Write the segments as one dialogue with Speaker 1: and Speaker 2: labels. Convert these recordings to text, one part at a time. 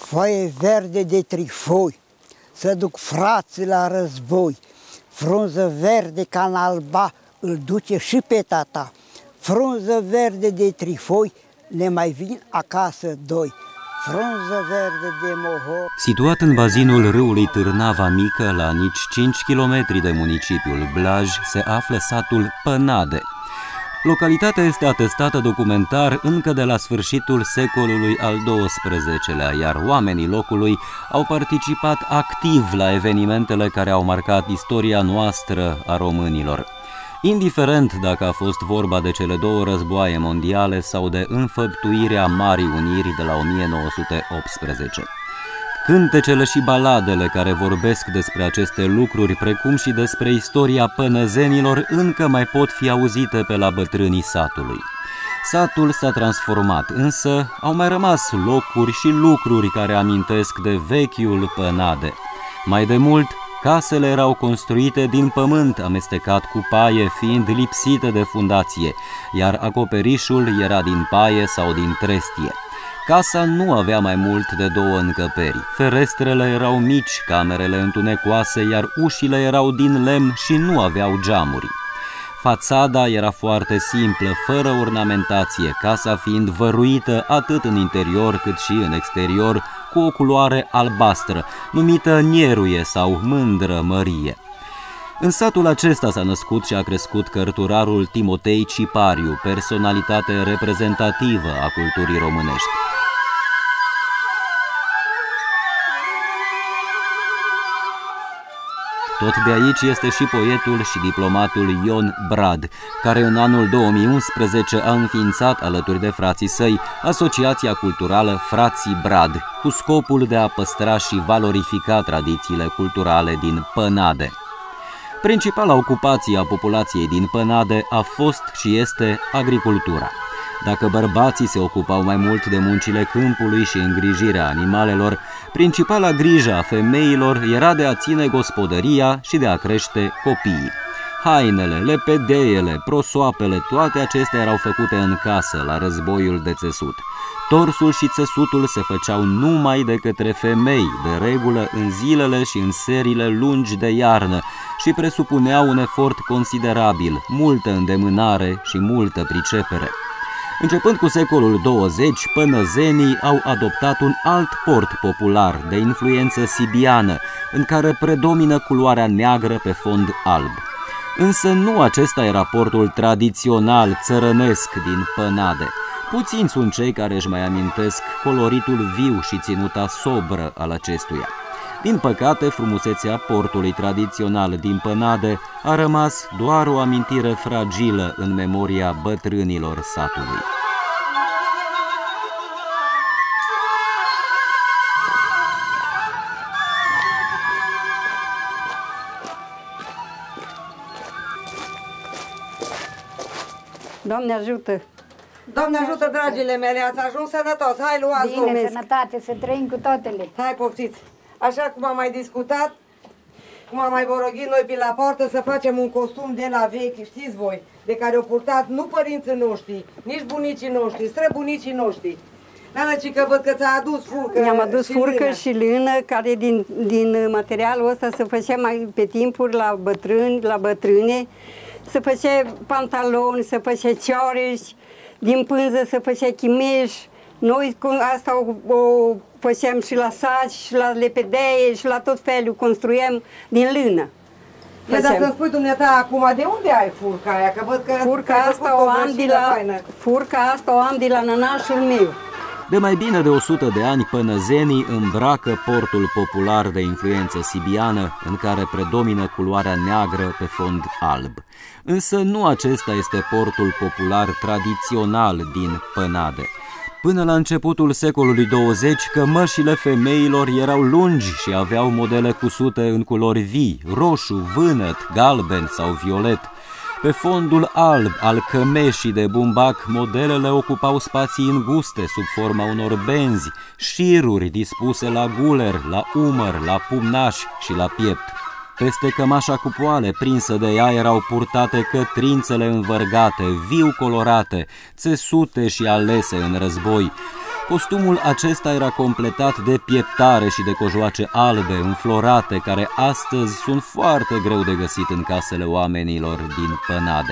Speaker 1: foaie verde de trifoi, să duc frații la război. Frunză verde ca în alba îl duce și pe tata. Frunză verde de trifoi, ne mai vin acasă doi. Frunză verde de mohor.
Speaker 2: Situat în bazinul râului Târnava Mică, la nici 5 km de municipiul Blaj, se află satul Pănade. Localitatea este atestată documentar încă de la sfârșitul secolului al XII-lea, iar oamenii locului au participat activ la evenimentele care au marcat istoria noastră a românilor. Indiferent dacă a fost vorba de cele două războaie mondiale sau de înfăptuirea Marii Uniri de la 1918. Cântecele și baladele care vorbesc despre aceste lucruri, precum și despre istoria pănăzenilor, încă mai pot fi auzite pe la bătrânii satului. Satul s-a transformat, însă au mai rămas locuri și lucruri care amintesc de vechiul Pănade. Mai de mult, casele erau construite din pământ amestecat cu paie, fiind lipsite de fundație, iar acoperișul era din paie sau din trestie. Casa nu avea mai mult de 2 încăperi. Ferestrele erau mici, camerele întunecoase, iar ușile erau din lemn și nu aveau geamuri. Fațada era foarte simplă, fără ornamentație, casa fiind văruită atât în interior cât și în exterior, cu o culoare albastră, numită Nieruie sau Mândră Mărie. În satul acesta s-a născut și a crescut cărturarul Timotei Cipariu, personalitate reprezentativă a culturii românești. Tot de aici este și poetul și diplomatul Ion Brad, care în anul 2011 a înființat alături de frații săi Asociația Culturală Frații Brad, cu scopul de a păstra și valorifica tradițiile culturale din Pănade. Principala ocupație a populației din Pănade a fost și este agricultura. Dacă bărbații se ocupau mai mult de muncile câmpului și îngrijirea animalelor, principala grijă a femeilor era de a ține gospodăria și de a crește copiii. Hainele, lepedeiele, prosoapele, toate acestea erau făcute în casă la războiul de țesut. Torsul și țesutul se făceau numai de către femei, de regulă în zilele și în serile lungi de iarnă, și presupuneau un efort considerabil, multă îndemânare și multă pricepere. Începând cu secolul 20, pănăzenii au adoptat un alt port popular de influență sibiană, în care predomină culoarea neagră pe fond alb. Însă nu acesta era portul tradițional țărănesc din Pănade. Puțini sunt cei care își mai amintesc coloritul viu și ținuta sobră al acestuia. Din păcate, frumusețea portului tradițional din Pănade a rămas doar o amintire fragilă în memoria bătrânilor satului.
Speaker 3: Doamne ajută!
Speaker 4: Doamne ajută, dragile mele, ați ajuns sănătos, hai luați!
Speaker 3: Bine, sănătate, să trăim cu toatele!
Speaker 4: Hai, poftiți! Așa cum am mai discutat, cum am mai vorogit noi pe la poartă, să facem un costum de la vechi, știți voi, de care au purtat nu părinții noștri, nici bunicii noștri, străbunicii noștri. Nanăci, că văd că ți-a adus furcă.
Speaker 3: Mi-am adus furcă și lână, care din materialul ăsta se făcea mai pe timpuri la bătrâni, la bătrâne, se făcea pantaloni, se făcea cioreși, din pânză se făcea chimeș. Noi cu asta o făceam și la saci, și la lepedeie, și la tot felul, construiam din lână.
Speaker 4: Dar să-mi spui dumneata acum, de unde ai furca aia? Că văd că
Speaker 3: furca asta o am de la nănașul meu.
Speaker 2: De mai bine de 100 de ani, pănăzenii îmbracă portul popular de influență sibiană, în care predomină culoarea neagră pe fond alb. Însă nu acesta este portul popular tradițional din Pănade. Până la începutul secolului 20, cămășile femeilor erau lungi și aveau modele cusute în culori vii, roșu, vânăt, galben sau violet. Pe fondul alb al cămeșii de bumbac, modelele ocupau spații înguste sub forma unor benzi, șiruri dispuse la guler, la umăr, la pumnaș și la piept. Peste cămașa cu poale prinsă de ea erau purtate cătrințele învărgate, viu colorate, țesute și alese în război. Costumul acesta era completat de pieptare și de cojoace albe, înflorate, care astăzi sunt foarte greu de găsit în casele oamenilor din Pănade.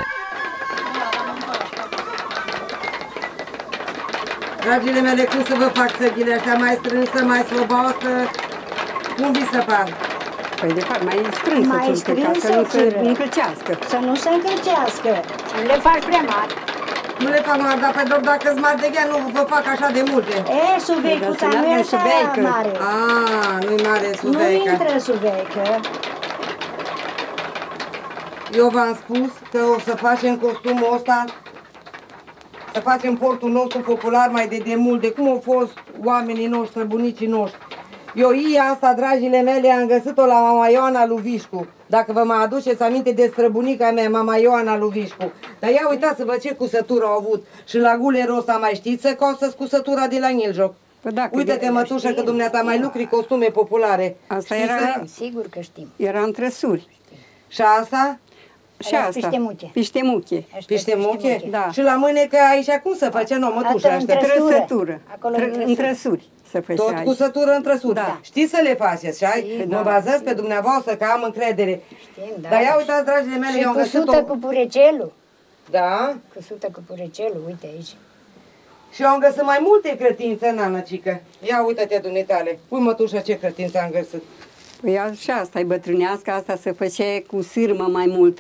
Speaker 4: Dragile mele, cum să vă fac săghile astea? Mai strânsă, mai sloboasă? Cum vi se par?
Speaker 3: Păi de fapt, mai strânsă,
Speaker 5: Mai
Speaker 3: ca să nu se
Speaker 5: strânsă,
Speaker 3: încălcească.
Speaker 5: Să nu se încălcească. Nu le faci prea mari.
Speaker 4: Nu le fac mari, dar pe doar dacă sunt mari de ghea, nu vă fac așa de multe.
Speaker 5: E, suveicuța nu e așa mare.
Speaker 4: Nu-i mare
Speaker 5: Nu
Speaker 4: suveică.
Speaker 5: intră suveică.
Speaker 4: Eu v-am spus că o să facem costumul ăsta, să facem portul nostru popular mai de demult, de cum au fost oamenii noștri, bunicii noștri. Eu asta, dragile mele, am găsit-o la mama Ioana Luvișcu. Dacă vă mai aduceți aminte de străbunica mea, mama Ioana Luvișcu. Dar ia uitați-vă ce cusătură au avut. Și la gulerul ăsta mai știți să costă cusătura de la Niljoc. Uite-te, mătușă, că dumneata mai lucri costume populare.
Speaker 3: Asta era,
Speaker 5: sigur că știm.
Speaker 3: era în trăsuri.
Speaker 4: Și asta?
Speaker 3: Și asta.
Speaker 5: Piștemuche.
Speaker 3: Piștemuche.
Speaker 4: Piștemuche?
Speaker 3: Da.
Speaker 4: Și la mânecă aici cum se face, nu, mătușa ăștia?
Speaker 3: Trăsătură. în trăsuri se făcea.
Speaker 4: Tot cusătură în trăsuri.
Speaker 3: Da.
Speaker 4: Știți să le faceți, și mă bazez pe dumneavoastră, că am încredere.
Speaker 5: Știm, da.
Speaker 4: Dar ia uitați, dragile mele, eu am găsit
Speaker 5: cusută cu purecelul.
Speaker 4: Da?
Speaker 5: Cusută cu purecelul, uite aici.
Speaker 4: Și eu am găsit mai multe credințe, nanăcică. Ia uite-te, dumneitale. Pui, mătușă, ce credințe am găsit.
Speaker 3: Păi și asta e bătrânească, asta se făcea cu sârmă mai multă,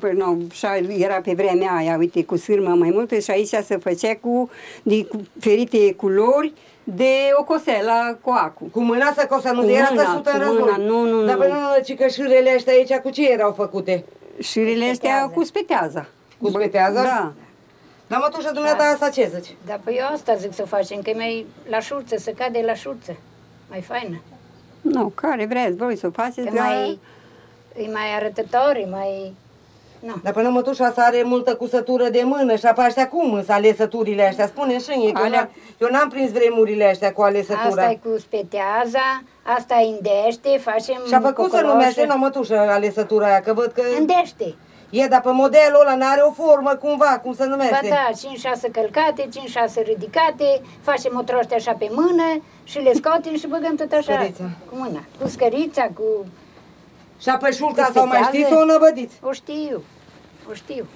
Speaker 3: era pe vremea aia, uite, cu sârmă mai multă și aici se făcea cu diferite culori de ocosela coacu.
Speaker 4: Cu mâna să cosă, nu era tăsută în război.
Speaker 3: Nu.
Speaker 4: Dar pe nu, șirele astea aici cu ce erau făcute?
Speaker 3: Șirele astea cu speteaza.
Speaker 4: Cu speteaza?
Speaker 3: Da.
Speaker 4: Dar mătușă, dumneata, asta ce zici?
Speaker 5: Da, păi eu asta zic să facem, că e mai la șurță, să cade la șurță. Mai faină.
Speaker 3: Nu, care vreți voi să o faceți,
Speaker 5: că e mai arătător, e mai... No.
Speaker 4: Dar până mătușa asta are multă cusătură de mână și apoi astea cum sunt alesăturile astea? Spune și mie, că eu n-am prins vremurile astea cu alesătura.
Speaker 5: Asta e cu speteaza, asta indește, facem
Speaker 4: și apoi cum se numește, nu, mătușă, alesătura aia, că văd că...
Speaker 5: Indește.
Speaker 4: E, dar pe modelul ăla n-are o formă cumva, cum se numește?
Speaker 5: Ba da, 5-6 călcate, 5-6 ridicate, facem o troște așa pe mână și le scoatem și băgăm tot așa cu mâna. Cu scărița, cu...
Speaker 4: Și apoi șurța sau mai știți să o năvădiți?
Speaker 5: O știu, o știu.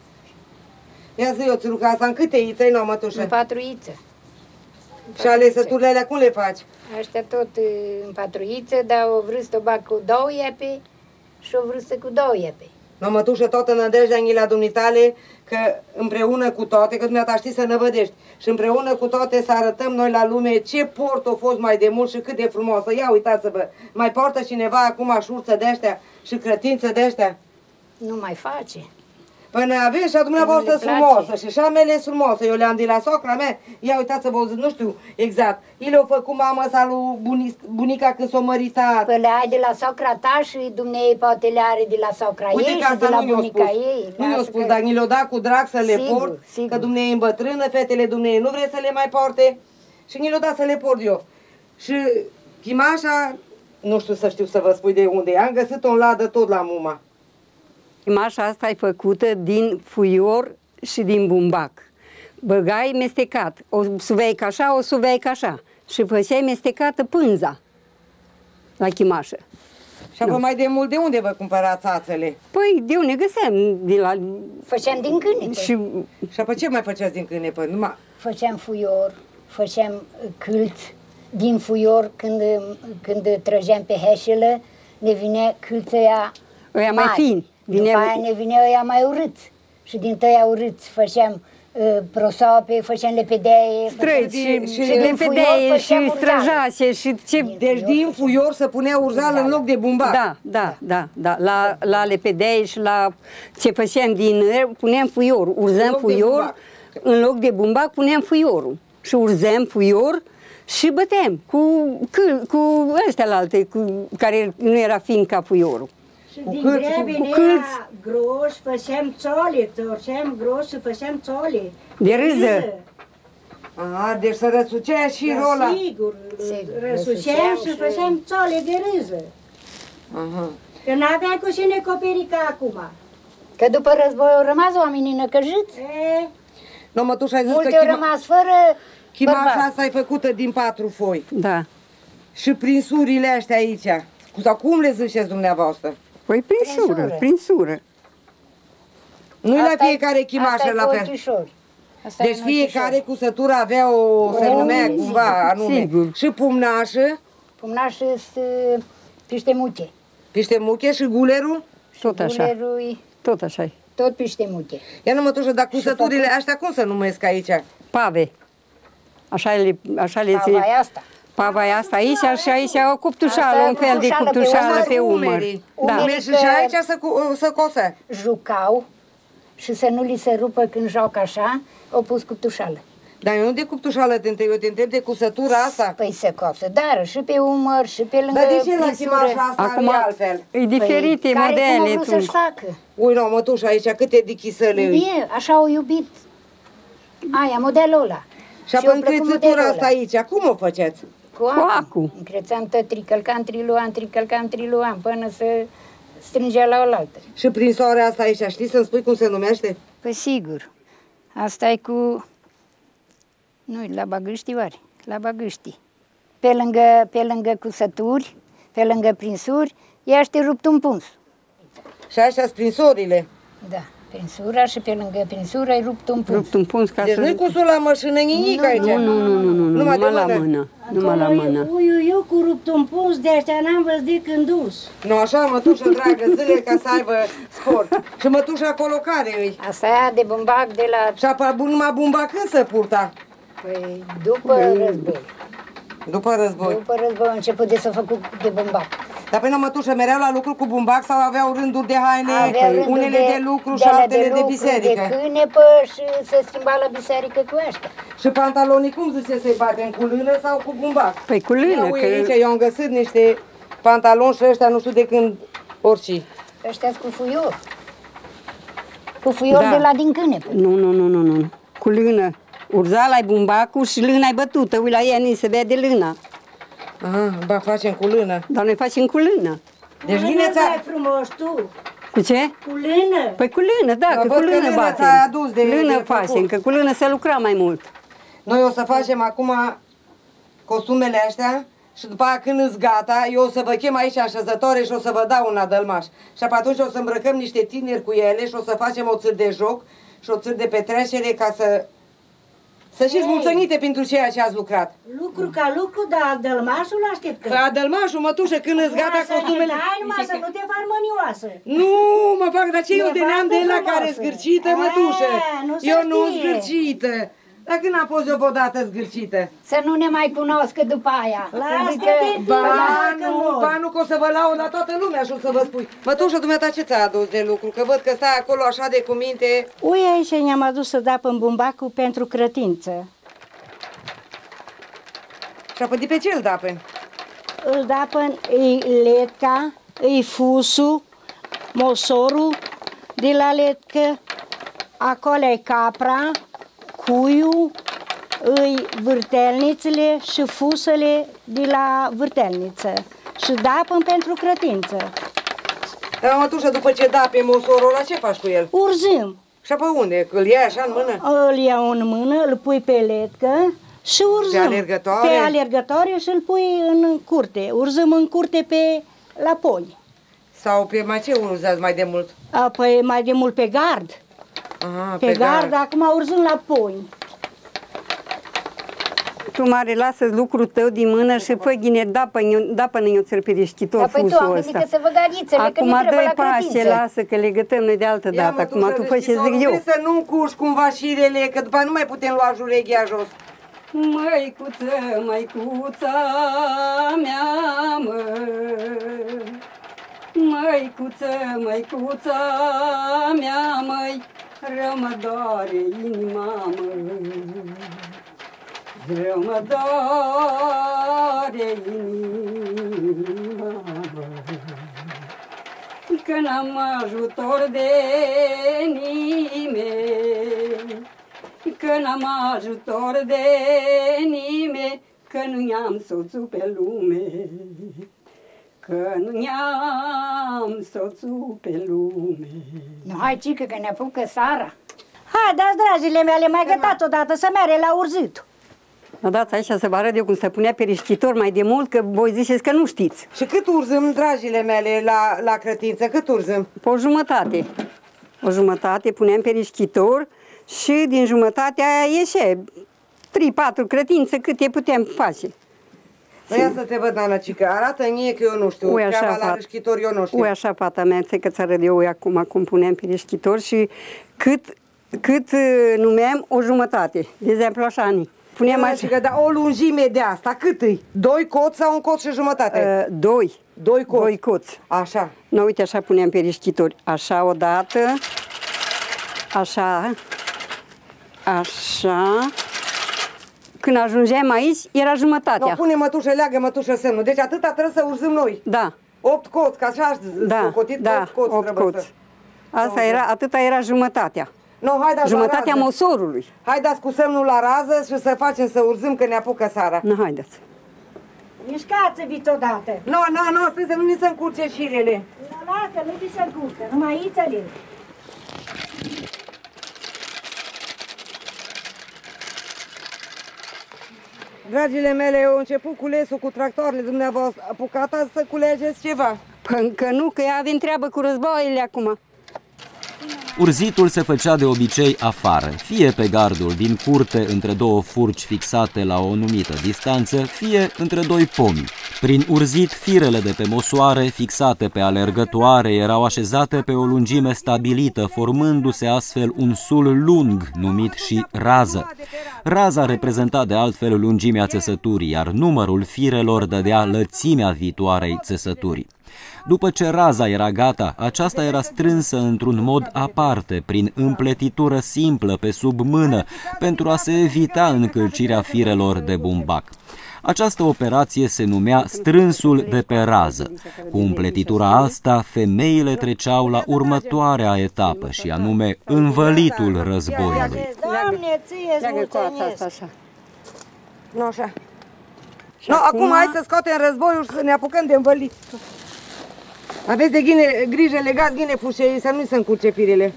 Speaker 4: Ia zi, eu ținuca asta în câte iței, nu, mătușă?
Speaker 5: În 4 ițe.
Speaker 4: Și alesăturile alea cum le faci?
Speaker 5: Aștia tot în 4 ițe, dar o vrâstă o bag cu 2 iepe și o vrâstă cu 2 iepe.
Speaker 4: No, mătușă, toată nădejdea la dumitale, că împreună cu toate, că dumneata știi să năvădești, și împreună cu toate să arătăm noi la lume ce port a fost mai de mult și cât de frumoasă. Ia uitați-vă, mai poartă cineva acum șurță de-astea și crătință de-astea?
Speaker 5: Nu mai face.
Speaker 4: Până aveți și a dumneavoastră frumoasă și șamele frumoasă. Eu le-am de la socra mea. Ia uitați-vă, nu știu exact. I le-au făcut mama sau lui bunica când s-o măritat.
Speaker 5: Păi le ai de la socra ta și dumnei poate le are de la socra ei și de la bunica ei.
Speaker 4: Nu i-au spus, dar ni le-au dat cu drag să le port, că dumnei îmbătrână, fetele dumnei nu vreți să le mai porte și ni le-au dat să le port eu. Și chimașa, nu știu să știu să vă spui de unde e, am găsit-o în ladă tot la muma.
Speaker 3: Chimașa asta e făcută din fuior și din bumbac. Băgai mestecat, o suveică așa, o suveică așa. Și făceai mestecată pânza la chimașă.
Speaker 4: Și apoi mai de mult, de unde vă cumpărați ațele?
Speaker 3: Păi, de unde găseam?
Speaker 5: Făceam din câine.
Speaker 4: Și apoi ce mai făceați din câine?
Speaker 5: Făceam fuior, făceam câlți din fuior, când trăgeam pe heșelă, ne vinea câlțăia
Speaker 3: ăia mai fini.
Speaker 5: După aia ne vinea ăia mai urâți. Și din tăia urâți făceam prosoape, făceam lepedeie.
Speaker 3: Străzi și lepedeie și străjașe și ce...
Speaker 4: Deci din fuior să punea urzală în loc de bumbac.
Speaker 3: Da. La lepedeie și la ce făceam din puneam fuior. Urzăm fuior, în loc de bumbac puneam fuiorul. Și urzăm fuior și băteam cu ăștia la alte, care nu era fin ca fuiorul.
Speaker 5: Și din grea venea groș, făceam țole, torceam groș și făceam țole.
Speaker 3: De râză.
Speaker 4: Deci să răsucea și rola.
Speaker 5: Sigur, răsuceam și făceam țole de râză. Că n-aveam cu cine acoperi ca acum. Că după război au rămas oamenii năcăjiți.
Speaker 4: No, mătușa, ai zis
Speaker 5: Multe
Speaker 4: că
Speaker 5: au rămas fără
Speaker 4: chimașa
Speaker 5: bărbat.
Speaker 4: asta e făcută din 4 foi.
Speaker 3: Da.
Speaker 4: Și prinsurile astea aici, sau cum le ziceți dumneavoastră?
Speaker 3: Păi prin sură, prin sură.
Speaker 4: Nu-i la
Speaker 5: Asta e-
Speaker 4: fiecare chimașă
Speaker 5: asta e
Speaker 4: la
Speaker 5: cu
Speaker 4: fel.
Speaker 5: ochișori. Asta e
Speaker 4: Deci
Speaker 5: în
Speaker 4: fiecare cusătură avea o, se numea cumva anume.
Speaker 3: sigur.
Speaker 4: Și pumnașă,
Speaker 5: Pumnașă sunt piște muche.
Speaker 4: piștemuche și gulerul.
Speaker 3: Tot așa.
Speaker 5: Gulerul,
Speaker 3: Tot așa e.
Speaker 5: tot piște muche.
Speaker 4: Ia nu mătușă, dar cusăturile astea cum se numesc aici?
Speaker 3: Pave. Așa le
Speaker 5: Pava
Speaker 3: ține.
Speaker 5: e asta.
Speaker 3: Pava e asta aici și aici o cuptușală,
Speaker 5: Asta e
Speaker 3: un fel de
Speaker 5: cuptușală pe
Speaker 3: cuptușală
Speaker 5: umăr.
Speaker 3: pe umăr.
Speaker 4: Umerii.
Speaker 3: Da.
Speaker 4: Umerii și aici să cosă.
Speaker 5: Jucau și să nu li se rupă când joacă așa, au pus cuptușală.
Speaker 4: Dar eu nu de cuptușală te întreb, eu te întreb de cusătura asta.
Speaker 5: Păi se cosă, dar și pe umăr, și pe lângă
Speaker 4: Dar de ce la
Speaker 5: prinsură.
Speaker 4: chimașa asta
Speaker 3: Acum
Speaker 4: e altfel?
Speaker 3: e diferite
Speaker 5: Care cum
Speaker 3: modele.
Speaker 5: au vrut să-și facă.
Speaker 4: Ui, nu, mătușă, aici câte dichisăle îi.
Speaker 5: E, așa au iubit. Aia, modelul ăla.
Speaker 4: Și apoi încrețătura asta aici, cum o faceți?
Speaker 5: Cu acu. Încrețam tătri, călcam triluam, până să strângea la oaltă.
Speaker 4: Și prin soarea asta aici, știi să-mi spui cum se numește?
Speaker 5: Păi sigur. Asta e cu... Nu-i la bagâști oare? La bagâști. Pe lângă cusături, pe lângă prinsuri, ea te rupt un puns.
Speaker 4: Și așa sunt prinsorile.
Speaker 5: Da, prinsura și pe lângă prinsura ai rupt un puns.
Speaker 3: Rupt un puns ca
Speaker 4: Deci
Speaker 3: să...
Speaker 4: nu-i cusul la mașină nimic aici.
Speaker 3: Nu, numai la mână. Numai la mână.
Speaker 6: Eu cu rupt un puns de ăștia n-am văzut de când dus.
Speaker 4: Nu, așa, mătușă dragă, zile ca să aibă sport. Și mătușă acolo care îi?
Speaker 5: Asta e de bumbac de la...
Speaker 4: Și apoi numai bumba când se purta?
Speaker 5: Păi, după război.
Speaker 4: După război.
Speaker 5: După război a început de să făcut de bumbac.
Speaker 4: Dar pe mătușă mereau la lucru cu bumbac sau aveau rânduri de haine,
Speaker 5: Avea rândul
Speaker 4: unele de lucru și
Speaker 5: alea
Speaker 4: altele de
Speaker 5: lucru,
Speaker 4: biserică?
Speaker 5: De cânepă și se schimba la biserică cu ăștia.
Speaker 4: Și pantalonii cum zice să-i batem, cu lână sau cu bumbac?
Speaker 3: Păi cu lână,
Speaker 4: Ia uite
Speaker 3: că...
Speaker 4: aici, eu am găsit niște pantaloni și ăștia nu știu de când orice.
Speaker 5: Ăștia cu fuior. Cu fuior
Speaker 3: Da.
Speaker 5: de la din cânepă.
Speaker 3: Nu. Cu lână. Urzala-i bumbacul și lâna-i bătută. Ui, la ea ni se vede lâna.
Speaker 4: Aha, ba facem cu lână.
Speaker 3: Dar noi facem cu lână.
Speaker 4: Deci
Speaker 6: Cu
Speaker 4: bine
Speaker 6: lână
Speaker 4: ți-a...
Speaker 6: mai frumos tu.
Speaker 3: Cu ce?
Speaker 6: Cu lână.
Speaker 3: Păi cu lână, da,
Speaker 4: Dar
Speaker 3: că
Speaker 4: văd
Speaker 3: cu
Speaker 4: că
Speaker 3: lână
Speaker 4: lână
Speaker 3: batem.
Speaker 4: ți-ai adus de
Speaker 3: Lână
Speaker 4: făcut.
Speaker 3: facem, că cu lână se lucra mai mult.
Speaker 4: Noi o să facem acum costumele astea și după aia când îți gata, eu o să vă chem aici așezătoare și o să vă dau un adălmaș. Și apoi atunci o să îmbrăcăm niște tineri cu ele și o să facem o țâr de joc și o țâr de petrecere ca să știți mulțumite pentru ceea ce ați lucrat.
Speaker 6: Lucru ca lucru, dar dălmașul așteptăm.
Speaker 4: Adălmașul, mătușă, când îți gata costumele...
Speaker 6: Hai numai să nu te faci mânioasă.
Speaker 4: Nu, mă fac, dar ce eu de neam de la
Speaker 6: frumoasă.
Speaker 4: care zgârcită, mătușă?
Speaker 6: Nu se
Speaker 4: Eu nu
Speaker 6: știe.
Speaker 4: zgârcită. Dar când am fost eu vreodată zgârcită?
Speaker 5: Să nu ne mai cunoscă după aia. Să
Speaker 6: Lasă-te
Speaker 5: zică,
Speaker 6: tine.
Speaker 5: "Ba,
Speaker 4: Ba nu, că o să vă laud la toată lumea și o să vă spui. Mătușă, dumneata, ce ți-a adus de lucru? Că văd că stai acolo așa de cuminte.
Speaker 6: Ui, aici ne-am adus să dapăm bumbacul pentru crătință.
Speaker 4: Și apoi de pe ce îl dapen?
Speaker 6: Îl dapăm, e letca, e fusul, mosorul de la letcă, acolo e capra, cuiul, îi vârtelnițele și fusele de la vârtelniță. Și dapăm pentru crătință.
Speaker 4: Dar, mătușă, după ce dape mosorul ăla, ce faci cu el?
Speaker 6: Urzim.
Speaker 4: Și apoi unde? Că îl iei așa în mână?
Speaker 6: Îl iau în mână, îl pui pe letcă și urzăm.
Speaker 4: Pe alergătoare?
Speaker 6: Pe alergătoare și îl pui în curte. Urzăm în curte pe la poi.
Speaker 4: Sau pe mai ce uzați mai de mult?
Speaker 6: Păi mai de mult pe gard.
Speaker 4: Aha,
Speaker 6: Pe gard, acum urzăm la poi.
Speaker 3: Tu, mare, lasă lucrul tău din mână și fă ghine, dapă-ne o țărpirișchitor
Speaker 5: Dar păi tu am
Speaker 3: fusul
Speaker 5: gândit
Speaker 3: ăsta.
Speaker 5: că să vă gărițele, că
Speaker 3: Acum
Speaker 5: ne trebuie
Speaker 3: dă-i
Speaker 5: la
Speaker 3: pașe,
Speaker 5: credință.
Speaker 3: lasă, că le gătăm noi de altă
Speaker 4: Ia,
Speaker 3: dată. Acum tu fă ce zic eu.
Speaker 4: Să nu încuși cumva șirele, că după aia nu mai putem lua jureghia jos.
Speaker 3: Măicuță, măicuța mea, măi. Măicuță, măicuța mea, măi, rău mă doare inima, măi. Rău mă doare inima, măi, că n-am ajutor de nimeni, că n-am ajutor de nimeni, că nu i-am soțul pe lume, că nu i-am soțul pe lume.
Speaker 5: Nu, hai, cică, că ne apucă Sara.
Speaker 6: Hai, dați, dragile mele, mai gătați odată să mere la urzit.
Speaker 3: Mă dați aici să vă arăt eu cum se punea pe rișchitor mai de mult, că voi ziceți că nu știți.
Speaker 4: Și cât urzăm, dragile mele, la crătință? Cât urzăm?
Speaker 3: Pe o jumătate. O jumătate puneam pe rișchitor și din jumătatea ieșea 3-4 crătințe câte puteam face.
Speaker 4: Păi ia să te văd, Nanăcică, arată-mi mie că eu nu știu,
Speaker 3: Ui,
Speaker 4: treaba
Speaker 3: așa,
Speaker 4: la rișchitor eu nu știu.
Speaker 3: Ui, așa, fata mea, înțeleg că ți arăt eu acum cum puneam pe rișchitor și cât numeam o jumătate. De exemplu, așa, ani. Puneam
Speaker 4: așa. Dar o lungime de asta, cât e? 2 coți sau un coț și jumătate?
Speaker 3: 2.
Speaker 4: 2 coți.
Speaker 3: 2 coți.
Speaker 4: Așa.
Speaker 3: Nu, uite, așa puneam pe rișchitori. Așa odată. Așa. Așa. Când ajungeam aici, era jumătatea.
Speaker 4: No, pune mătușă, leagă mătușă semnul. Deci atâta trebuie să urzăm noi.
Speaker 3: Da.
Speaker 4: 8 coți, că așa
Speaker 3: da,
Speaker 4: socotit,
Speaker 3: da,
Speaker 4: 8 coți
Speaker 3: 8
Speaker 4: trebuie
Speaker 3: coți.
Speaker 4: să...
Speaker 3: Asta era, atâta era jumătatea.
Speaker 4: No, hai dați
Speaker 3: jumătatea mosorului.
Speaker 4: Haideți cu semnul la rază și să facem să urzăm că ne apucă sara.
Speaker 3: Nu, haideți.
Speaker 6: Mișcați-vi odată.
Speaker 4: Nu, să nu ni se încurce șirele.
Speaker 6: Lasă, nu vi se încurcă, numai aici-le.
Speaker 4: Dragile mele, eu început culesul cu tractoarele dumneavoastră. Apucata să culegeți ceva?
Speaker 3: Păi încă nu, că avem treabă cu războaiele acum.
Speaker 2: Urzitul se făcea de obicei afară, fie pe gardul din curte între două furci fixate la o anumită distanță, fie între doi pomi. Prin urzit, firele de pe mosoare fixate pe alergătoare erau așezate pe o lungime stabilită, formându-se astfel un sul lung, numit și rază. Raza reprezenta de altfel lungimea țesăturii, iar numărul firelor dădea lățimea viitoarei țesături. După ce raza era gata, aceasta era strânsă într-un mod aparte, prin împletitură simplă pe sub mână, pentru a se evita încălcirea firelor de bumbac. Această operație se numea strânsul de pe rază. Cu împletitura asta, femeile treceau la următoarea etapă, și anume învălitul războiului.
Speaker 6: Doamne, ție-ți mulțumesc!
Speaker 3: Așa.
Speaker 4: Nu, așa. No, acum hai să scoatem războiul și să ne apucăm de învălit. Aveți de grijă, legați ghine fușei, să nu se încurce firele.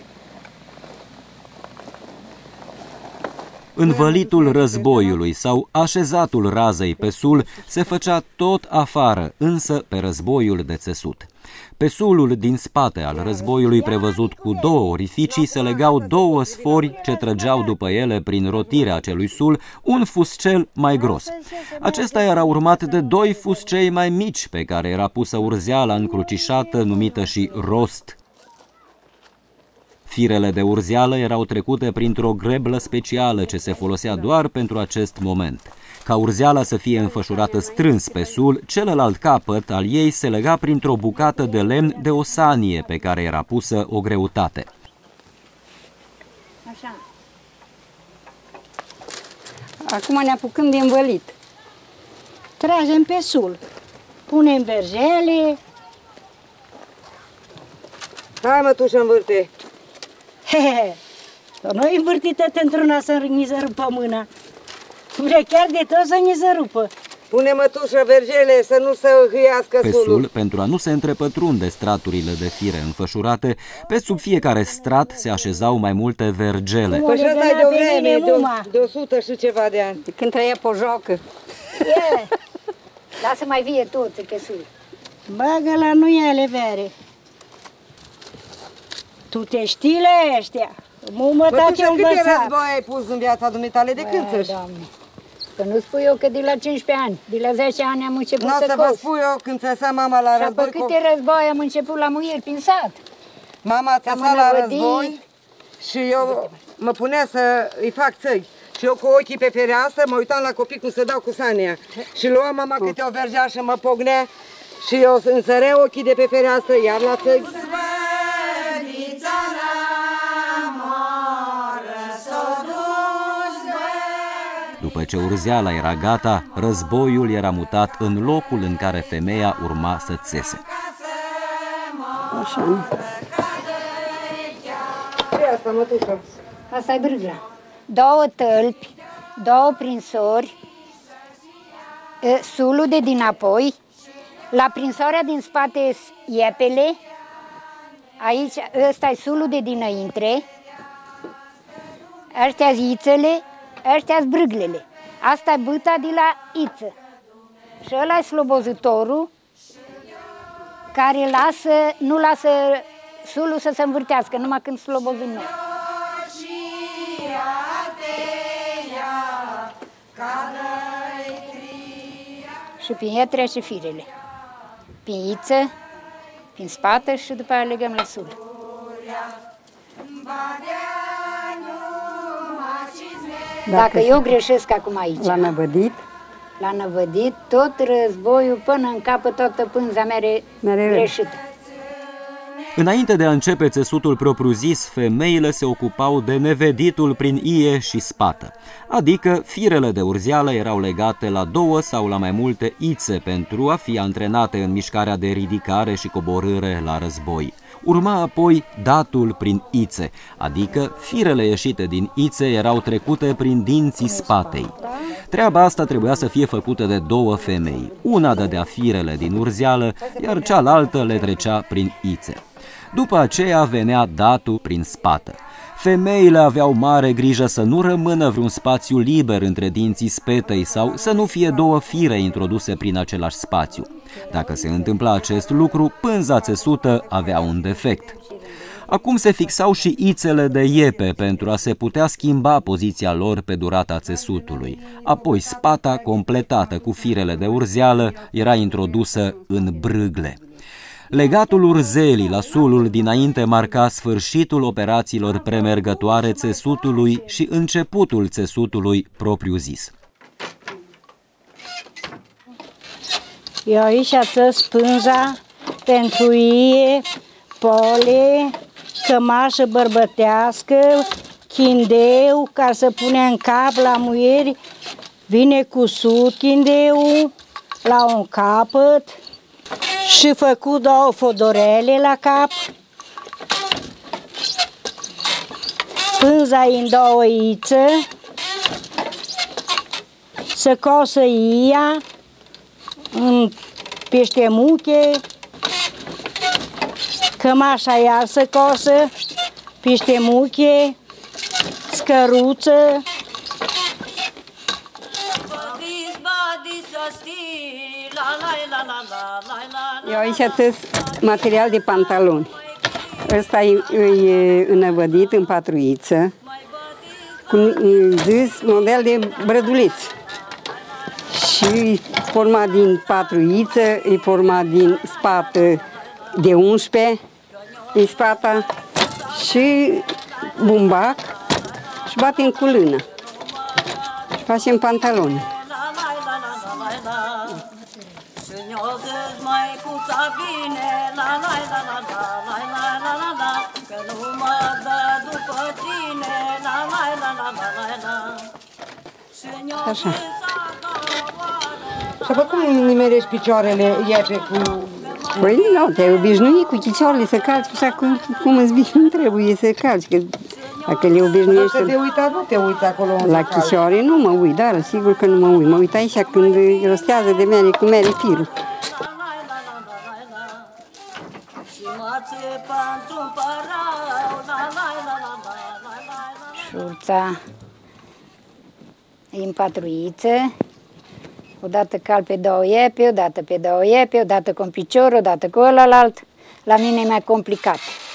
Speaker 2: Învălitul războiului sau așezatul razei pe sul se făcea tot afară, însă pe războiul de țesut. Pe sulul din spate al războiului, prevăzut cu 2 orificii, se legau 2 sfori ce trăgeau după ele prin rotirea acelui sul un fuscel mai gros. Acesta era urmat de 2 fuscei mai mici pe care era pusă urzeala încrucișată, numită și rost. Firele de urzeală erau trecute printr-o greblă specială ce se folosea doar pentru acest moment. Ca urzeala să fie înfășurată strâns pe sul, celălalt capăt al ei se lega printr-o bucată de lemn de o sanie pe care era pusă o greutate.
Speaker 3: Așa. Acum ne apucăm de învălit.
Speaker 6: Tragem pe sul. Punem verjele.
Speaker 4: Hai, mătușă, învârte.
Speaker 6: Hehe, nu-i învârtită într-una să ni se rupă mâna. Vrea chiar de tot să ni se rupă.
Speaker 4: Pune, mătușă, vergele să nu se hâiască
Speaker 2: Pe
Speaker 4: sulul.
Speaker 2: sul, pentru a nu se întrepătrunde straturile de fire înfășurate, pe sub fiecare strat se așezau mai multe vergele.
Speaker 4: Păi și ăsta e de o vreme, de 100 și ceva de ani.
Speaker 3: De când trăia pe o joacă.
Speaker 5: Lasă mai vie tot, că sul.
Speaker 6: Bagă la nuiele vere. Tu te știi la ăștia.
Speaker 4: Mătușă, câte război ai pus în viața dumitale? De când ți-și?
Speaker 5: Că nu spui eu că de la 15 ani, de la 10 ani am început să
Speaker 4: să vă spun eu când ți-a mama la război.
Speaker 5: Și câte război am început la muieri prin sat.
Speaker 4: Mama ți-a la război și eu mă punea să îi fac țăi. Și eu cu ochii pe fereastră mă uitam la copii cum să dau cu sania. Și lua mama câte o vergea și mă pognea și eu însărea ochii de pe fereastră, iar la țăi.
Speaker 2: După ce urzeala era gata, războiul era mutat în locul în care femeia urma să țese.
Speaker 3: Așa.
Speaker 4: Ce asta, mătușă?
Speaker 5: Asta e brâgla. 2 tălpi, 2 prinsori, sulul de dinapoi, la prinsoarea din spate iepele, aici ăsta e sulul de dinainte, Astea-s ițele, astea-s brâglele. Asta e bâta de la iță. Și ăla e slobozătorul care nu lasă sulul să se învârtească, numai când slobozim noi. Și prin ea trece firele. Prin iță, prin spate și după aia legăm la sul. Dacă eu greșesc acum aici,
Speaker 3: la
Speaker 5: năvădit, tot războiul până în capăt, toată pânza mea greșită.
Speaker 2: Înainte de a începe țesutul propriu-zis, femeile se ocupau de neveditul prin ie și spată, adică firele de urzeală erau legate la 2 sau la mai multe ițe pentru a fi antrenate în mișcarea de ridicare și coborâre la război. Urma apoi datul prin ițe, adică firele ieșite din ițe erau trecute prin dinții spatei. Treaba asta trebuia să fie făcută de 2 femei. Una dădea firele din urzeală, iar cealaltă le trecea prin ițe. După aceea venea datul prin spată. Femeile aveau mare grijă să nu rămână vreun spațiu liber între dinții spetei sau să nu fie 2 fire introduse prin același spațiu. Dacă se întâmpla acest lucru, pânza țesută avea un defect. Acum se fixau și ițele de iepe pentru a se putea schimba poziția lor pe durata țesutului. Apoi spata, completată cu firele de urzeală, era introdusă în brâgle. Legatul urzelii la sulul dinainte marca sfârșitul operațiilor premergătoare țesutului și începutul țesutului propriu-zis.
Speaker 6: Eu aici țăs pânza pentru ie, pole, cămașă bărbătească, chindeu, ca să pune în cap la muieri, vine cusut chindeu la un capăt și făcut 2 fodorele la cap. Pânza în 2 ițe, să cosă ia în peștemuche, cămașa iar să cosă, peștemuche, scăruță.
Speaker 3: Eu aici țes material de pantaloni. Ăsta e înăvădit în 4 iță, cu zis model de brăduliț. Și forma din 4 iță, e forma din spată de 11, din spata și bumbac și batem cu lână și facem pantaloni. Așa.
Speaker 4: Și apoi cum nimerești picioarele iepe cu...
Speaker 3: Păi nu, te-ai obișnuit cu picioarele să calci așa cum îți bine trebuie să calci. Că dacă le obișnuiești...
Speaker 4: Dacă te uitat, nu te uiți acolo unde
Speaker 3: la chicioare nu mă uit, dar sigur că nu mă uit. Mă uit aici când rostează de mere cu mere firul.
Speaker 5: Șurța în 4 ițe, odată cal pe 2 iepe, odată pe 2 iepe, odată cu un picior, odată cu ălalt. La mine e mai complicat.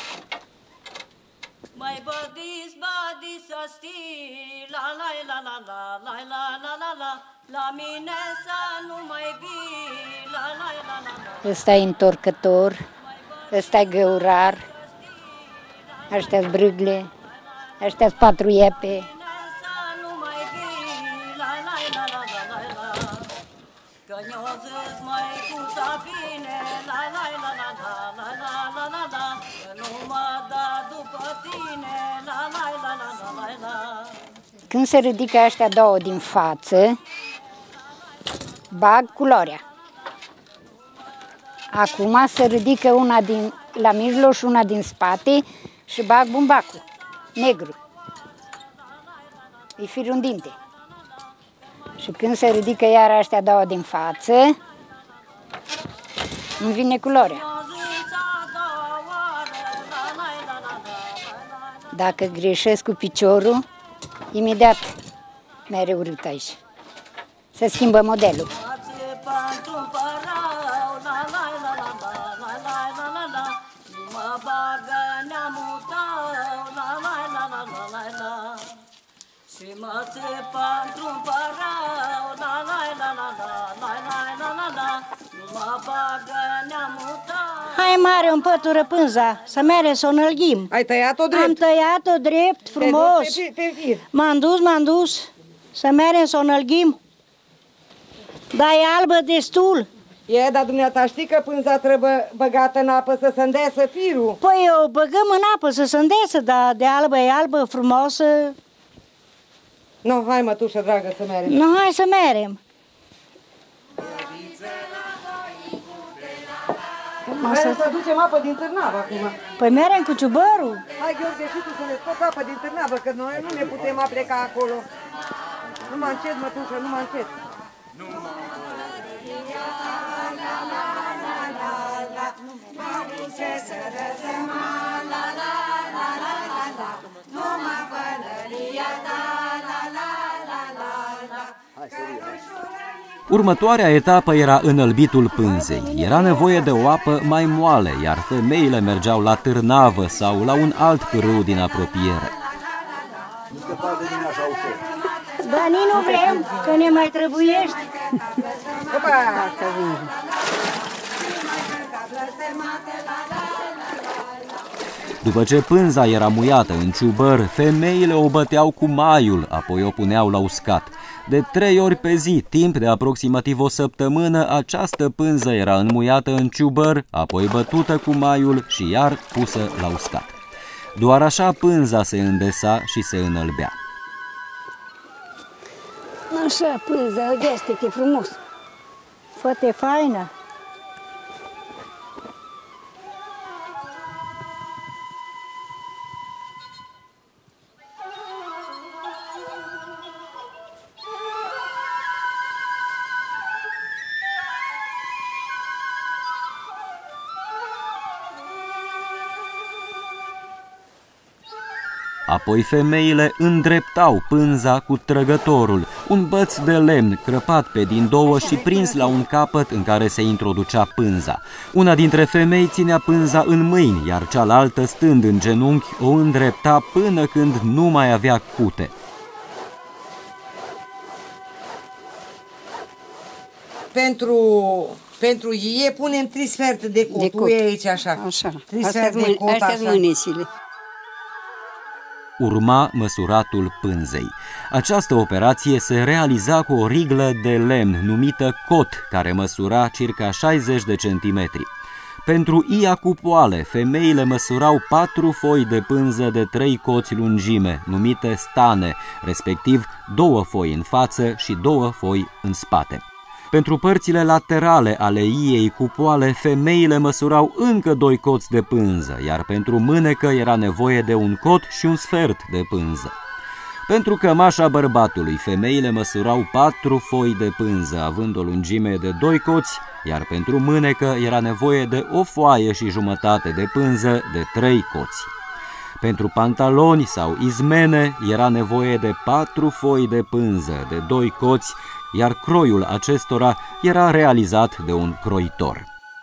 Speaker 5: Ăsta e întorcător, ăsta e găurar, ăștia-s brâgle, ăștia-s 4 iepe. Când se ridică ăștia 2 din față, bag culoarea. Acum se ridică una la mijloc și una din spate și bag bumbacul, negru. E firundinte. Și când se ridică iar ăștia 2 din față, îmi vine culoarea. Dacă greșesc cu piciorul, Imediat mereu rât aici. Se schimbă modelul.
Speaker 6: Hai mare, în pătură pânza, să mere să o înălghim.
Speaker 4: Ai tăiat-o drept?
Speaker 6: Am tăiat-o drept, frumos. M-am dus, să merem să o înălghim. Dar e albă destul.
Speaker 4: E, dar dumneata știi că pânza trebuie băgată în apă să se îndesă firul?
Speaker 6: Păi o băgăm în apă să se îndesă, dar de albă e albă, frumoasă.
Speaker 4: Nu, hai mătușă dragă să merem.
Speaker 6: Nu, hai să merem.
Speaker 4: Hai să ducem apă din Târnava acum.
Speaker 6: Păi merem cu ciubărul.
Speaker 4: Hai, Gheorghe, și tu să ne scoți apă din Târnava, că noi nu ne putem apleca acolo. Numai încet, mătușă, numai încet.
Speaker 2: Următoarea etapă era înălbitul pânzei. Era nevoie de o apă mai moale, iar femeile mergeau la Târnavă sau la un alt pârâu din apropiere.
Speaker 6: Dar nici nu vrem, că ne mai trebuiești.
Speaker 2: După ce pânza era muiată în ciubăr, femeile o băteau cu maiul, apoi o puneau la uscat. De 3 ori pe zi, timp de aproximativ o săptămână, această pânză era înmuiată în ciubăr, apoi bătută cu maiul și iar pusă la uscat. Doar așa pânza se îndesa și se înălbea.
Speaker 5: Așa, pânza de asta, e frumos.
Speaker 6: Foarte faină.
Speaker 2: Apoi femeile îndreptau pânza cu trăgătorul, un băț de lemn crăpat pe din două și prins la un capăt în care se introducea pânza. Una dintre femei ținea pânza în mâini, iar cealaltă, stând în genunchi, o îndrepta până când nu mai avea cute.
Speaker 4: Pentru ie punem 3 sferturi de cot. Tu e aici așa.
Speaker 3: Așa.
Speaker 4: 3 sferturi de cot,
Speaker 3: Astea
Speaker 4: așa.
Speaker 3: sunt mâneșile.
Speaker 2: Urma măsuratul pânzei. Această operație se realiza cu o riglă de lemn numită cot, care măsura circa 60 de centimetri. Pentru ia cu poale, femeile măsurau 4 foi de pânză de 3 coți lungime, numite stane, respectiv 2 foi în față și 2 foi în spate. Pentru părțile laterale ale iei cu poale, femeile măsurau încă 2 coți de pânză, iar pentru mânecă era nevoie de un cot și un sfert de pânză. Pentru cămașa bărbatului, femeile măsurau 4 foi de pânză, având o lungime de 2 coți, iar pentru mânecă era nevoie de o foaie și jumătate de pânză de 3 coți. Pentru pantaloni sau izmene era nevoie de 4 foi de pânză de 2 coți, iar croiul acestora era realizat de un croitor.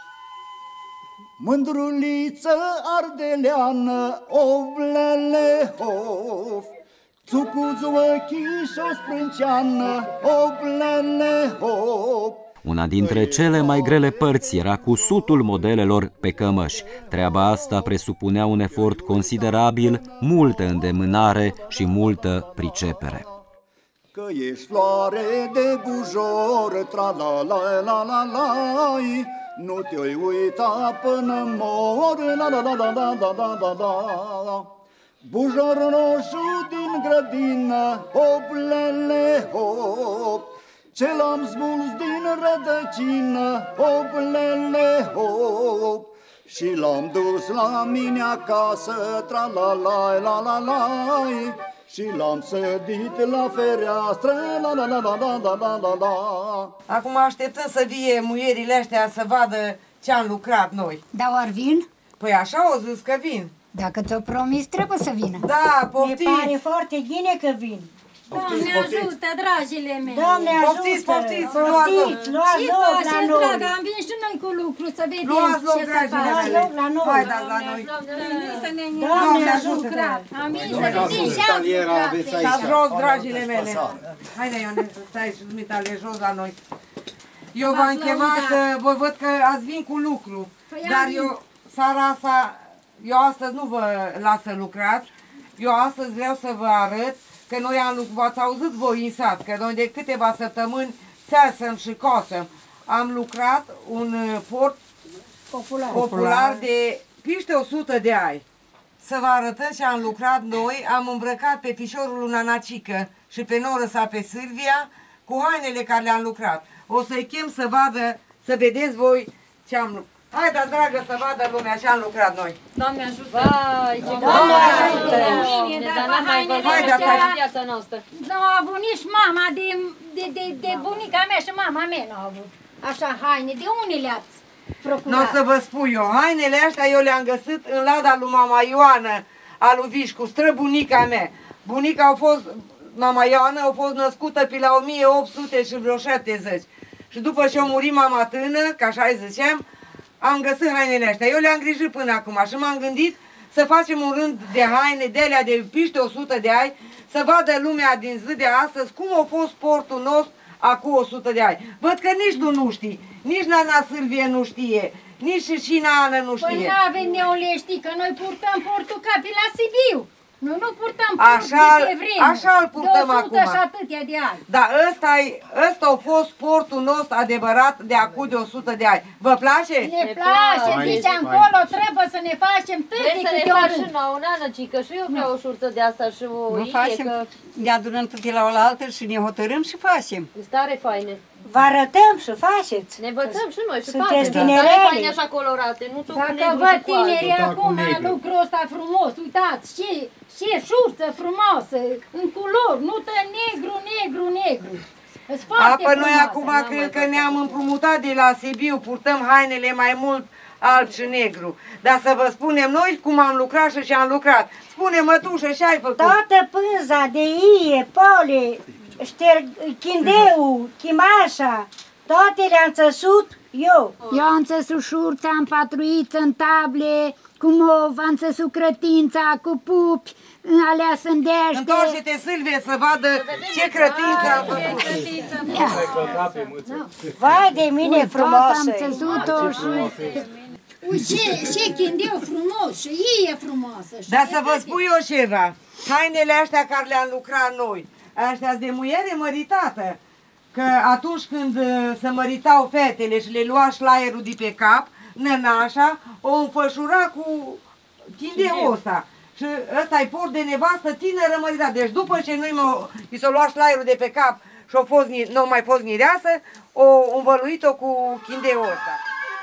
Speaker 7: Mândruliță ardeleană, oblele of, țucuțu ochișo sprânceană, oblele hop.
Speaker 2: Una dintre cele mai grele părți era cusutul modelelor pe cămăși. Treaba asta presupunea un efort considerabil, multă îndemânare și multă pricepere.
Speaker 7: Că ești floare de bujor, tra-la-la-la-la-la-la, nu te-oi uita până mor, la-la-la-la-la-la-la-la. Bujor roșu din grădină, hop-lele hop, ce l-am smuls din rădăcină, hop-lele hop, și l-am dus la mine acasă, tra-la-la-la-la-la, și l-am sădit la fereastră, la-la-la-la-la-la-la-la.
Speaker 4: Acum așteptăm să vie muierile astea să vadă ce-am lucrat noi.
Speaker 5: Dar oar vin?
Speaker 4: Păi așa au zis că vin.
Speaker 5: Dacă ți-o promis, trebuie să vină.
Speaker 4: Da,
Speaker 6: Mi
Speaker 4: poftiți.
Speaker 6: pare foarte bine că vin.
Speaker 8: Doamne ajută, dragile mele!
Speaker 6: Doamne ajută!
Speaker 4: Poftiți, poftiți!
Speaker 6: Luați loc la noi!
Speaker 8: Dragă, am venit și noi cu lucru să vedem
Speaker 4: Luați loc,
Speaker 8: ce să
Speaker 4: dragile
Speaker 8: facem.
Speaker 4: mele!
Speaker 6: la noi!
Speaker 4: Hai, dați la noi!
Speaker 8: Să ne
Speaker 6: Doamne
Speaker 4: ajută!
Speaker 8: Amin, să vedem și alții.
Speaker 4: Stați jos, dragile mele! Haide, Ioane, stai și dumitale jos la noi. Eu v-am chemat să vă văd că ați venit cu lucru. Dar eu, seara asta, eu astăzi nu vă las să lucrați. Eu astăzi vreau să vă arăt că noi v-ați auzit voi în sat, că noi de câteva săptămâni țesăm și cosăm. Am lucrat un port popular de peste 100 de ani. Să vă arătăm ce am lucrat noi, am îmbrăcat pe fișorul lui Nanacică și pe noră sa pe Silvia cu hainele care le-am lucrat. O să-i chem să vadă, să vedeți voi ce am lucrat. Haideți, dragă, să vadă lumea ce am lucrat noi.
Speaker 8: Doamne ajută!
Speaker 9: Vai, ce
Speaker 8: Doamne
Speaker 9: ajută! Dar n-am mai văzut în viața noastră.
Speaker 8: Nu a avut nici mama de bunica mea și mama mea nu a avut așa haine. De unde le-ați procurat?
Speaker 4: Nu o să vă spun eu. Hainele astea eu le-am găsit în lada lui mama Ioană, a lui Vișcu, străbunica mea. Bunica mama Ioană a fost născută pe la 1800 și vreo 70. Și după ce a murit mama tână, ca așa îi ziceam, am găsit hainele astea. Eu le-am grijit până acum și m-am gândit să facem un rând de haine de alea de peste 100 de ani, să vadă lumea din zi de astăzi cum a fost portul nostru acum 100 de ani. Văd că nici tu nu știi, nici Nana Silvie nu știe, nici Cina Ana nu știe.
Speaker 8: Păi n-avem neule, știi că noi purtăm portul ca pe la Sibiu. Noi nu purtăm port de pe vreme.
Speaker 4: Așa-l purtăm
Speaker 8: de 100
Speaker 4: acum.
Speaker 8: și atâtea de ani.
Speaker 4: Dar ăsta a fost portul nostru adevărat de acum de 100 de ani. Vă place?
Speaker 8: Ne place, zice încolo, trebuie să ne facem
Speaker 9: Vrei
Speaker 8: tâte
Speaker 9: să ne
Speaker 8: câte o
Speaker 9: faci și
Speaker 8: rând.
Speaker 9: nouă, Nanăcică, și eu vreau o șurță de asta și o
Speaker 3: Nu
Speaker 9: ie,
Speaker 3: facem,
Speaker 9: că
Speaker 3: ne adunăm toate la oaltă și ne hotărâm și facem.
Speaker 9: sunt tare faine.
Speaker 6: Vă arătăm și faceți!
Speaker 9: Ne învățăm și noi și
Speaker 6: Sunteți
Speaker 9: facem.
Speaker 6: tinerele.
Speaker 9: Tare faine așa colorate, nu tot cu
Speaker 8: Dacă
Speaker 9: negru
Speaker 8: văd
Speaker 9: și cu alb.
Speaker 8: tinerii acum lucrul ăsta frumos, uitați, ce șurță frumoasă, în culori, nu tă negru, negru, negru.
Speaker 4: Apoi noi acum cred că ne-am împrumutat de la Sibiu, purtăm hainele mai mult alb și negru. Dar să vă spunem noi cum am lucrat și ce am lucrat. Spune, mătușă, ce ai făcut?
Speaker 6: Toată pânza de ie, pole, chindeu, chimașa, toate le-am țăsut eu.
Speaker 5: Eu am țăsut șurța, am patruiță în table, cu mov, am țăsut crătința, cu pupi, alea sândește.
Speaker 4: Întoarce-te, Silvie, să vadă ce crătință am făcut.
Speaker 6: Vai de mine frumoasă!
Speaker 5: Am țăsut-o și...
Speaker 8: Ce chindeu frumos și ie frumoasă.
Speaker 4: Dar să vă spun eu ceva, hainele astea care le-am lucrat noi, astea de muiere măritată, că atunci când se măritau fetele și le lua șlaierul de pe cap, nănașa o înfășura cu chindeul ăsta. Și ăsta e port de nevastă tineră măritată. Deci după ce i s-a luat șlaierul de pe cap și nu mai fost nireasă, o învăluit-o cu chindeul ăsta.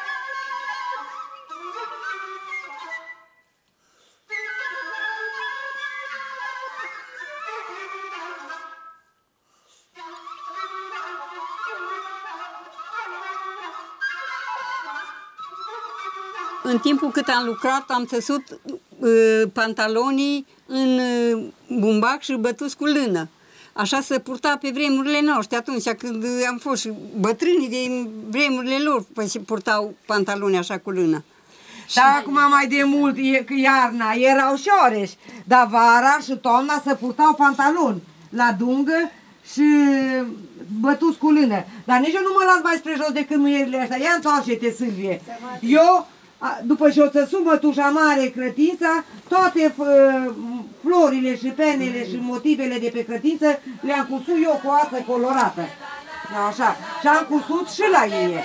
Speaker 3: În timpul cât am lucrat, am țesut pantalonii în bumbac și bătuți cu lână. Așa se purta pe vremurile noastre, atunci când am fost și bătrânii din vremurile lor purtau pantaloni așa cu lână.
Speaker 4: Dar acum mai de mult, iarna, erau șoreși, dar vara și toamna se purtau pantaloni la dungă și bătuți cu lână. Dar nici eu nu mă las mai spre jos decât muierile astea. Ia întoarce-te, Silvie. Eu, după ce o țăsut mătușa mare crătința, toate florile și penele și motivele de pe crătință le-am cusut eu cu ață colorată. Așa. Și am cusut și la ei.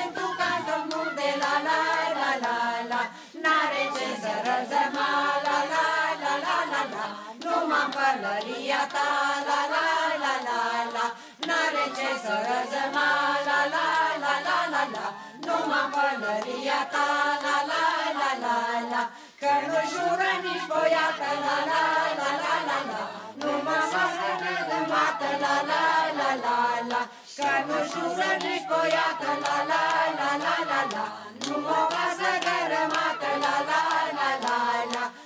Speaker 4: N-are ce să răzăma, la la la la la la, numai pălăria ta, la la la la la. N-are ce să răzăma, la la la la la la, numai pălăria ta, la la la la la. Că nu jură nici boiată, la la la la la la, numai masă răzămată, la la la la la. Că nu jură nici boiată, la la la la la la, numai masă răzămată, la la la la la.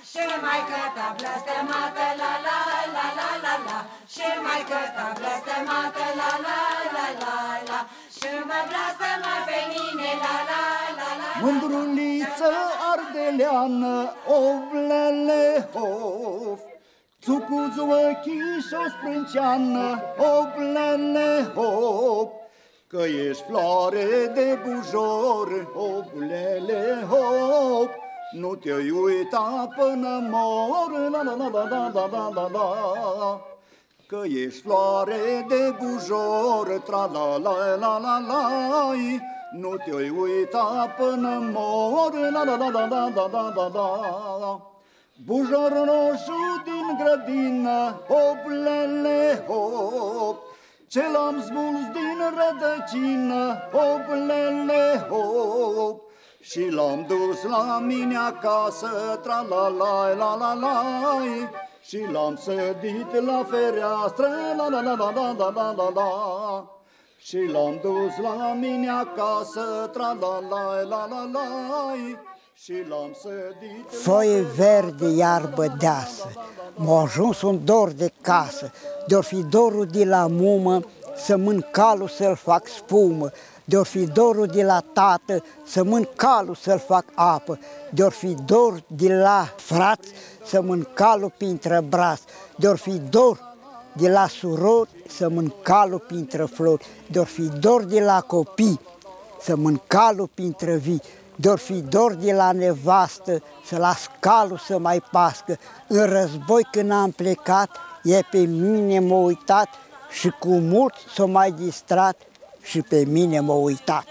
Speaker 4: Și maică ta blestemată, la la la la la la. Și maică ta blestemată, la la la la la. Și mă blestemă pe mine, la la la la.
Speaker 7: Mândruliță ardeleană, oblele of. Țucuțu ochișo sprânceană, oblele hop. Că ești floare de bujor, oblele hop. Nu te-ai uita până mor, la la la la la la la la la. Că ești floare de bujor, tra la la la la la. Nu te-ai uita până mor, la la la la la la la la la. Bujor roșu din grădină, oblele hop. Ce l-am smuls din rădăcină, oblele hop. Și l-am dus la mine acasă, tra-la-la-la-la-la. Și l-am sădit la fereastră, la-la-la-la-la-la-la-la. Și l-am dus la mine acasă, tra-la-la-la-la-la. Și l-am sădit.
Speaker 1: Foie verde, iarbă deasă, m-a ajuns un dor de casă, de-or fi dorul de la mumă, să mân calul să-l fac spumă, de-or fi dorul de la tată, să mân calul să-l fac apă, de-or fi dor de la frați, să mân calul printre braț, de-or fi dor de la surori, să mân calul printre flori, de-or fi dor de la copii, să mân calul printre vii, de-or fi dor de la nevastă, să las calul să mai pască. În război când am plecat, e pe mine m-a uitat și cu mult s-a mai distrat și pe mine m-a uitat.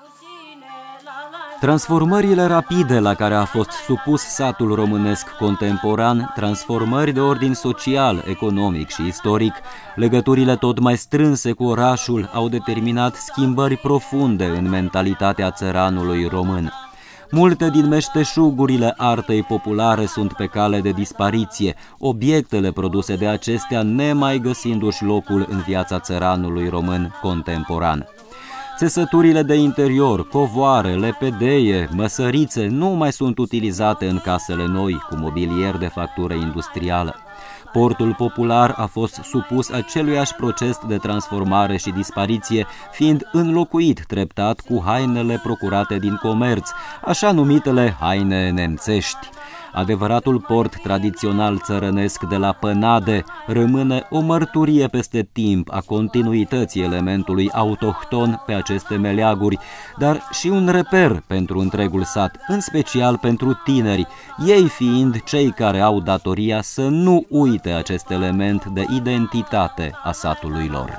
Speaker 2: Transformările rapide la care a fost supus satul românesc contemporan, transformări de ordin social, economic și istoric, legăturile tot mai strânse cu orașul au determinat schimbări profunde în mentalitatea țăranului român. Multe din meșteșugurile artei populare sunt pe cale de dispariție, obiectele produse de acestea nemai găsindu-și locul în viața țăranului român contemporan. Țesăturile de interior, covoare, lepedeie, măsărițe nu mai sunt utilizate în casele noi cu mobilier de factură industrială. Portul popular a fost supus aceluiași proces de transformare și dispariție, fiind înlocuit treptat cu hainele procurate din comerț, așa numitele haine nemțești. Adevăratul port tradițional țărănesc de la Pănade rămâne o mărturie peste timp a continuității elementului autohton pe aceste meleaguri, dar și un reper pentru întregul sat, în special pentru tineri, ei fiind cei care au datoria să nu uite acest element de identitate a satului lor.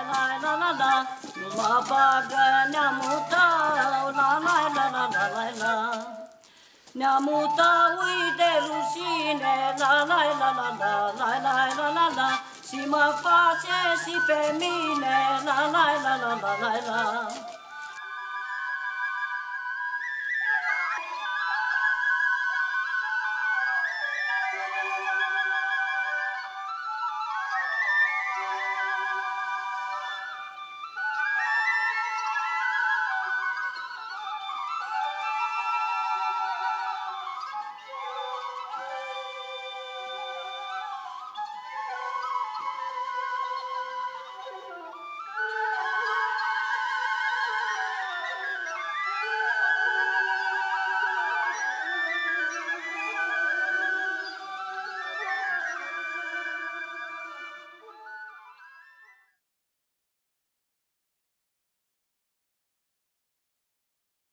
Speaker 10: Neamul tău îi de rușine, la la la la la la la la la la, și mă face și pe mine, la la la la la la la.